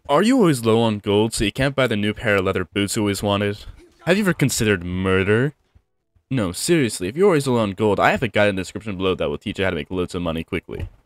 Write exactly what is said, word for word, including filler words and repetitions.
Are you always low on gold so you can't buy the new pair of leather boots you always wanted? Have you ever considered murder? No, seriously, if you're always low on gold, I have a guide in the description below that will teach you how to make loads of money quickly.